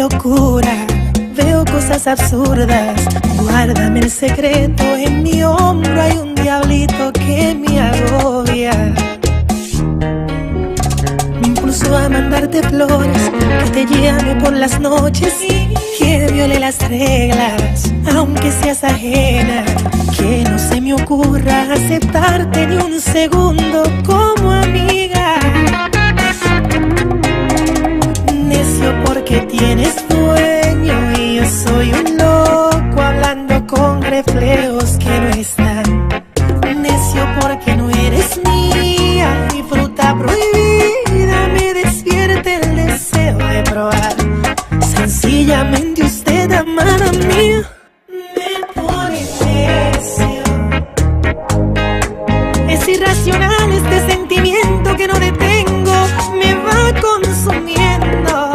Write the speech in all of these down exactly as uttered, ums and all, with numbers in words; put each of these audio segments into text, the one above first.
locura, veo cosas absurdas. Guárdame el secreto, en mi hombro hay un diablito que me agobia. Me impulsó a mandarte flores, que te llame por las noches y que viole las reglas, aunque seas ajena. Que no se me ocurra aceptarte ni un segundo como amiga. Necio porque tienes dueño y yo soy un loco hablando con reflejos que no están. Necio porque no eres mía, mi fruta prohibida me despierta el deseo de probar. Sencillamente usted, amada mía, me pone necio. Es irracional este sentimiento que no detengo, me va consumiendo.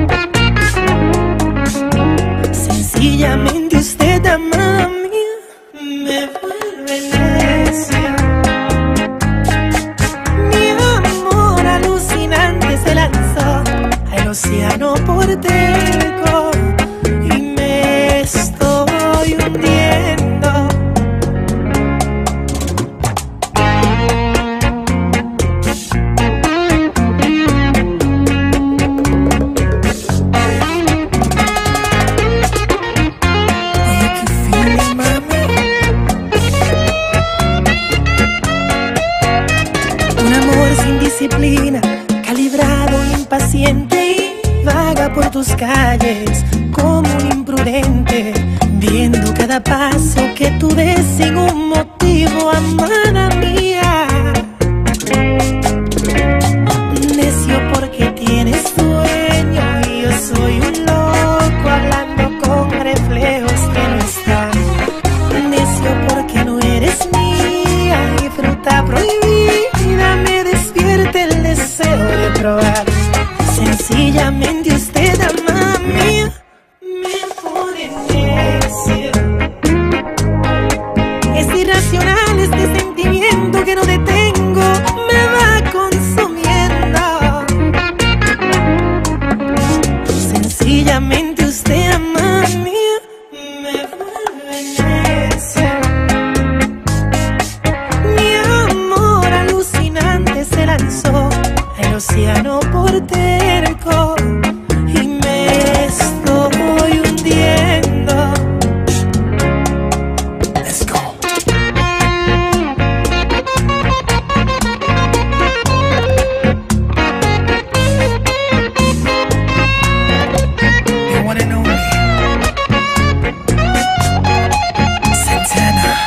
Sencillamente usted, amada mía, me vuelve necio. Mi amor alucinante se lanzó al océano por terco y me estoy hundiendo. Disciplina, calibrado, impaciente y vaga por tus calles como un imprudente, viendo cada paso que tú des sin un motivo, amada mía. Necio porque tienes dueño y yo soy un loco hablando con reflejos que no están. Necio porque no eres mía, mi fruta prohibida me despierta el deseo de probar. Sencillamente usted, amada mía, me pone necio. Es irracional este sentimiento que no detengo, me va consumiendo. Sencillamente usted, amada mía, me vuelve necio. Mi amor alucinante se lanzó al océano por terco y me estoy hundiendo. Let's go. You wanna know me? Santana.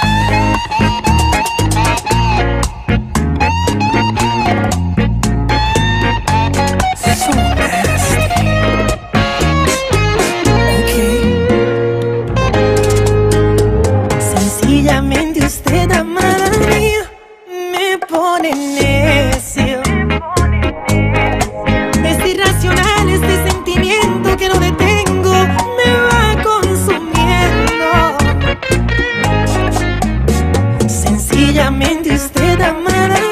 Sencillamente usted, amada mía, me pone necio. Es irracional este sentimiento que no detengo, me va consumiendo. Sencillamente usted, amada